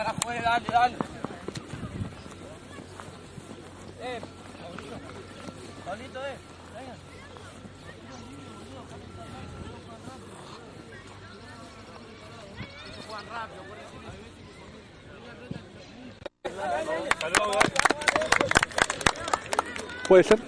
para afuera, dale, dale. Pablito, venga. Juegan rápido, por encima. ¿Puede ser?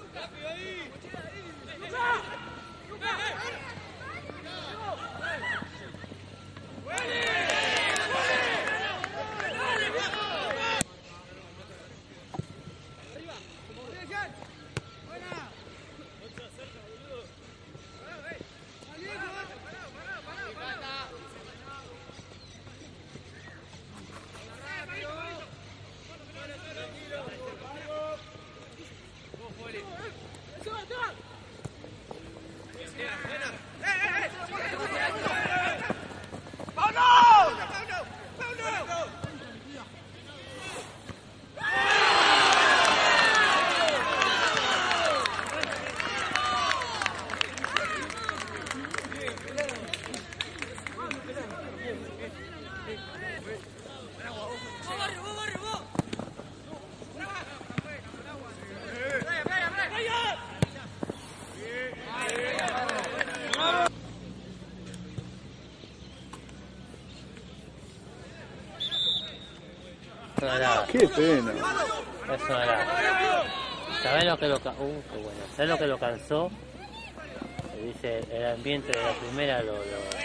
Qué pena. Es una lástima. ¿Sabés lo que lo qué bueno. ¿Sabés lo que lo cansó? Dice, el ambiente de la primera lo...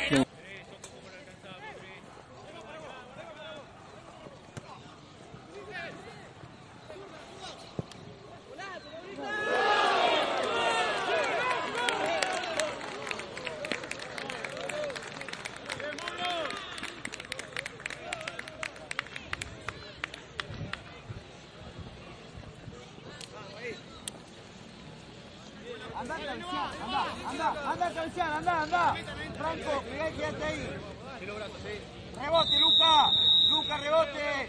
Anda. Franco, Miguel, quédate ahí. Rebote, Luca, rebote.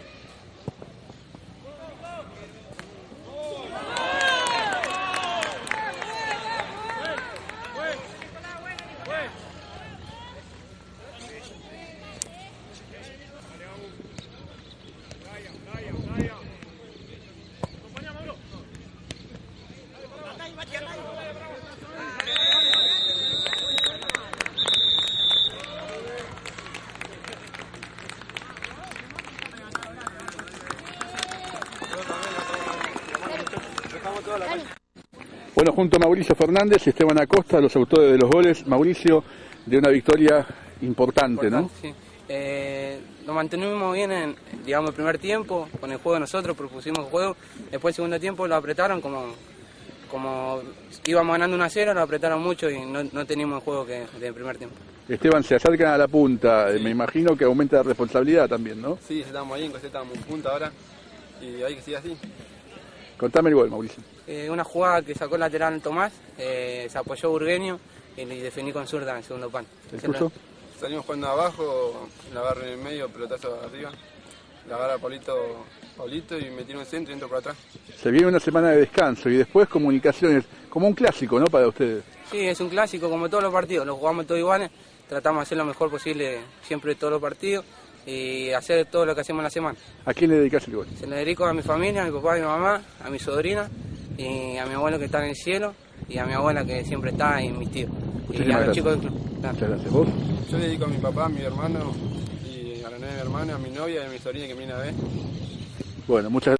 Bueno, junto a Mauricio Fernández y Esteban Acosta, los autores de los goles. Mauricio, de una victoria importante, ¿no? Sí. Nos mantenimos bien en, digamos, el primer tiempo, con el juego de nosotros, propusimos el juego. Después el segundo tiempo lo apretaron, como íbamos ganando 1-0, lo apretaron mucho y no teníamos el juego que del primer tiempo. Esteban, se acercan a la punta, me imagino que aumenta la responsabilidad también, ¿no? Sí, estamos ahí, estamos en punta ahora y hay que seguir así. Contame el gol, Mauricio. Una jugada que sacó el lateral Tomás, se apoyó Burgueño y definí con zurda en el segundo pan. ¿El tuyo? Salimos jugando abajo, la agarro en el medio, pelotazo arriba, la agarra Paulito y me tiro un centro y entro por atrás. Se viene una semana de descanso y después comunicaciones, como un clásico, ¿no?, para ustedes. Sí, es un clásico como todos los partidos, los jugamos todos iguales, tratamos de hacer lo mejor posible siempre todos los partidos y hacer todo lo que hacemos en la semana. ¿A quién le dedicas el gol? Se lo dedico a mi familia, a mi papá y mi mamá, a mi sobrina y a mi abuelo que está en el cielo y a mi abuela que siempre está y mis tíos. Y a los chicos del club. Muchas gracias. ¿Vos? Yo le dedico a mi papá, a mi hermano y a la nena de mi hermana, a mi novia y a mi sobrina que viene a ver. Bueno, muchas